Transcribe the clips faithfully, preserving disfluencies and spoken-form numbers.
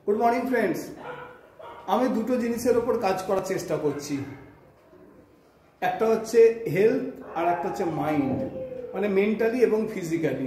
Good morning friends. আমি দুটো জিনিসের উপর কাজ করার চেষ্টা করছি, একটা হচ্ছে হেলথ আর একটা হচ্ছে মাইন্ড, মানে মেন্টালি এবং ফিজিক্যালি।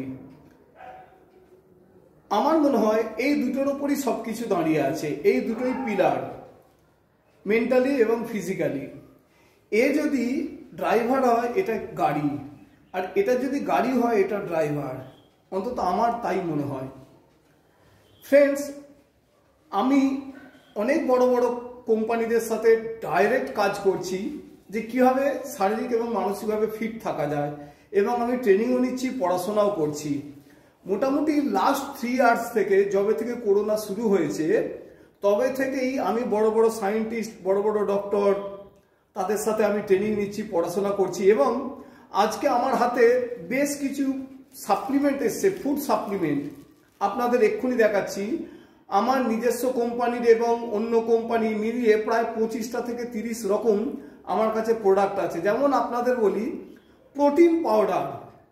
আমার মনে হয় এই দুটোর উপরই সব কিছু দাঁড়িয়ে আছে, এই দুটোই পিলার, মেন্টালি এবং ফিজিক্যালি। এ যদি ড্রাইভার হয় এটা গাড়ি, আর এটা যদি গাড়ি হয় এটা ড্রাইভার, অন্তত আমার তাই মনে হয়। ফ্রেন্ডস, আমি অনেক বড় বড় কোম্পানিদের সাথে ডাইরেক্ট কাজ করছি যে কীভাবে শারীরিক এবং মানসিকভাবে ফিট থাকা যায়, এবং আমি ট্রেনিংও নিচ্ছি, পড়াশোনাও করছি। মোটামুটি লাস্ট থ্রি ইয়ার্স থেকে, যবে থেকে করোনা শুরু হয়েছে তবে থেকেই আমি বড় বড় সায়েন্টিস্ট, বড় বড় ডক্টর, তাদের সাথে আমি ট্রেনিং নিচ্ছি, পড়াশোনা করছি। এবং আজকে আমার হাতে বেশ কিছু সাপ্লিমেন্ট এসছে, ফুড সাপ্লিমেন্ট, আপনাদের এক্ষুনি দেখাচ্ছি। আমার নিজস্ব কোম্পানির এবং অন্য কোম্পানি মিলিয়ে প্রায় পঁচিশটা থেকে তিরিশ রকম আমার কাছে প্রোডাক্ট আছে। যেমন আপনাদের বলি, প্রোটিন পাউডার।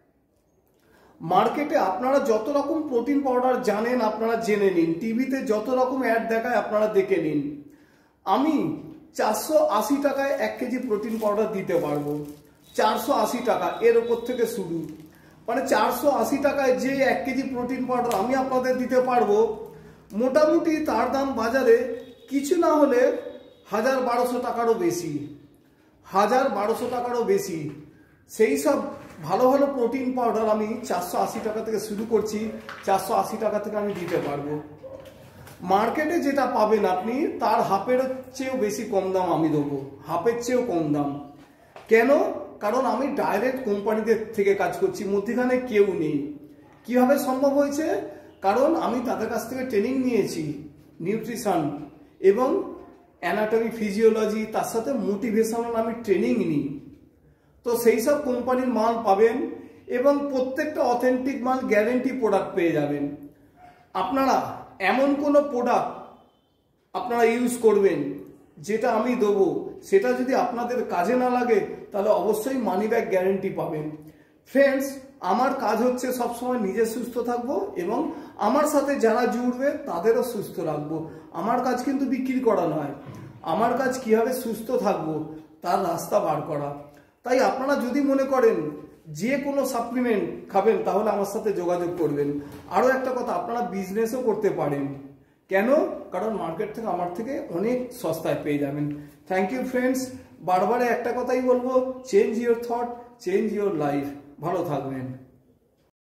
মার্কেটে আপনারা যত রকম প্রোটিন পাউডার জানেন আপনারা জেনে নিন, টিভিতে যত রকম অ্যাড দেখায় আপনারা দেখে নিন। আমি চারশো আশি টাকায় এক কেজি প্রোটিন পাউডার দিতে পারবো, চারশো আশি টাকা এর ওপর থেকে শুরু। মানে চারশো আশি টাকায় যে এক কেজি প্রোটিন পাউডার আমি আপনাদের দিতে পারবো, মোটামুটি তার দাম বাজারে কিছু না হলে হাজার বারোশো টাকারও বেশি, হাজার বারোশো টাকারও বেশি। সেই সব ভালো ভালো প্রোটিন পাউডার আমি চারশো আশি টাকা থেকে শুরু করছি, চারশো আশি টাকা থেকে আমি দিতে পারবো। মার্কেটে যেটা পাবেন আপনি তার হাফের চেয়েও বেশি কম দাম আমি দেবো, হাফের চেয়েও কম দাম। কেন? কারণ আমি ডাইরেক্ট কোম্পানিদের থেকে কাজ করছি, মধ্যখানে কেউ নেই। কিভাবে সম্ভব হয়েছে? কারণ আমি তাদের কাছ থেকে ট্রেনিং নিয়েছি, নিউট্রিশন এবং অ্যানাটমি, ফিজিওলজি, তার সাথে মোটিভেশনাল আমি ট্রেনিং নিই। তো সেই সব কোম্পানির মাল পাবেন এবং প্রত্যেকটা অথেন্টিক মাল, গ্যারেন্টি প্রোডাক্ট পেয়ে যাবেন। আপনারা এমন কোনো প্রোডাক্ট আপনারা ইউজ করবেন যেটা আমি দেবো, সেটা যদি আপনাদের কাজে না লাগে তাহলে অবশ্যই মানি ব্যাক গ্যারেন্টি পাবেন। ফ্রেন্ডস, আমার কাজ হচ্ছে সবসময় নিজে সুস্থ থাকবো এবং আমার সাথে যারা জুড়বে তাদেরও সুস্থ রাখবো। আমার কাজ কিন্তু বিক্রি করা নয়, আমার কাজ কিভাবে সুস্থ থাকবো তার রাস্তা বার করা। তাই আপনারা যদি মনে করেন যে কোনো সাপ্লিমেন্ট খাবেন তাহলে আমার সাথে যোগাযোগ করবেন। আরও একটা কথা, আপনারা বিজনেসও করতে পারেন। কেন? কারণ মার্কেট থেকে আমার থেকে অনেক সস্তায় পেয়ে যাবেন। Thank you friends. বারবার একটা কথাই বলবো, change your thought, change your life. ভালো থাকবেন।